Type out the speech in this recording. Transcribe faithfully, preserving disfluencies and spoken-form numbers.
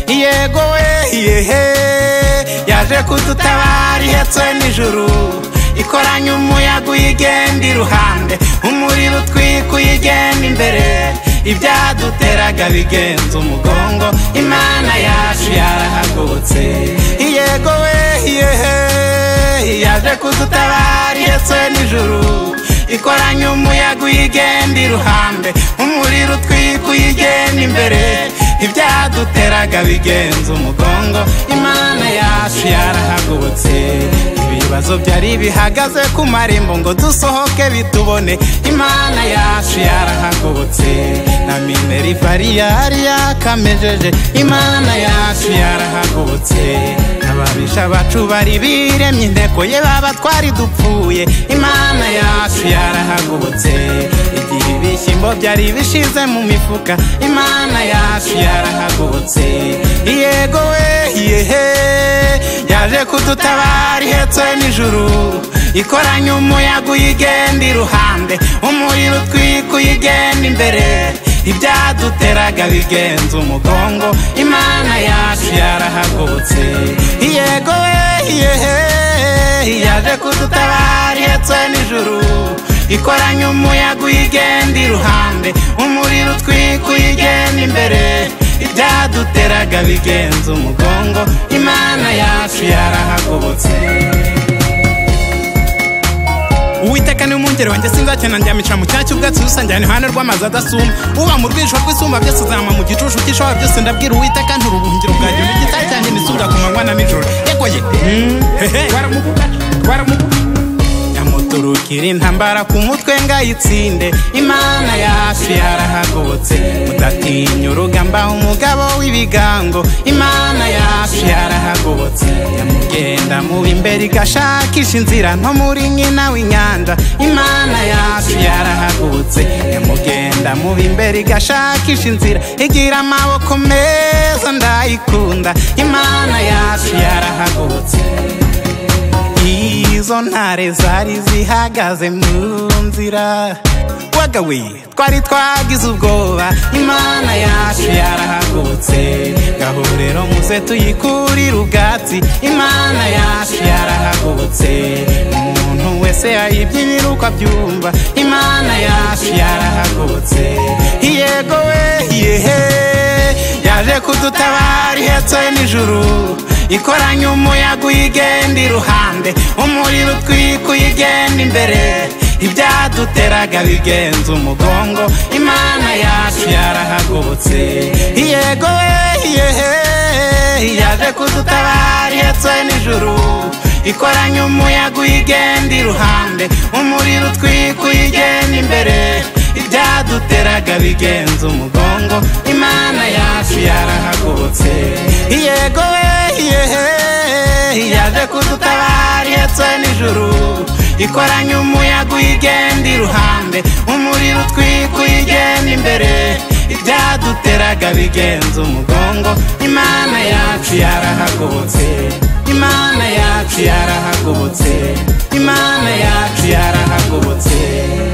yego we yehe yaje kudutabara ihetswe n'ijuru ikoranye umuyaga uyigenda iruhande umuriro utwika uyigenda imbere ibyaduteraga bigenza umugongo Imana yacu yarahagobotse yego we yehe yaje kudutabara ihetswe n'ijuru ikoranye umuyaga uyigenda iruhande umuriro utwika uyigenda imbere ibyaduteraga bigenza umugongo Imana yacu yarahagobotse ibibazo byari bihagaze ku marembo ngo dusohoke bitubone Imana yacu yarahagobotse na Minervari yari yakamejeje Imana yacu yarahagobotse ababisha bacu bari biremye inteko ye baba twari dupfuye Imana yacu yarahagobotse igihe ibishyimbo byari bishize mu mifuka Imana yacu yarahagobotse yego we yehe yaje kudutabara ihetswe n'ijuru ikoranye umuyaga uyigenda iruhande umuriro utwika uyigenda imbere ibyaduteraga bigenza umugongo Imana yacu yarahagobotse yego we yehe yaje kudutabara ihetswe n'ijuru ikoranye umuyaga uyigenda iruhande umuriro utwika uyigenda imbere ibyaduteraga bigenza umugongo Imana yacu yarahagobotse Uwiteka ni umwungeri wanjye sinzakena ndyamicira mu cyanya cy'ubwatsi rusange iruhande rw'amazi adasuma uba mu rwijisho rw'isumba byose uzama mu gicucu cy'ishobora byose ndabwira Uwiteka ntura ubuhungiro bwanjye n'igitare cyanjye nisubira ku manywa na nijoro yego ye twaramuvuga twaramuvuga yamuturukira intambara ku mutwe ngayitsinde Imana yacu yarahagobotse udatinya urugamba umugabo w'ibigango Imana yacu yarahagobotse yamugenda mu imbere igashakisha inzira nko muri nyina w'inyanja Imana yacu yarahagobotse yamugenda mu imbere igashakisha inzira igira amaboko meza ndayikunda Imana yacu yarahagobotse izo ntare zari zihagaze mu nzira wagawe twari twagize ubwoba Imana yacu yarahagobotse gaho rero muze tuyikurire ubwatsi Imana yacu yarahagobotse umuntu wese ayibyinira uko abyumva Imana yacu yarahagobotse yego we yehe yaje kudutabara ihetswe n'ijuru ikoranye umuyaga uyigenda iruhande umuriro utwika uyigenda imbere ibyaduteraga bigenza umugongo Imana yacu yarahagobotse yego we yehe yaje kudutabara ihetswe n'ijuru ikoranye umuyaga uyigenda iruhande umuriro utwika uyigenda imbere ibyaduteraga bigenza umugongo Imana yacu yarahagobotse yego we yehe yaje kudutabara ihetswe n'ijuru ikoranye umuyaga uyigenda iruhande umuriro utwika uyigenda imbere ibyaduteraga bigenza umugongo Imana yacu yarahagobotse Imana yacu yarahagobotse Imana yacu yarahagobotse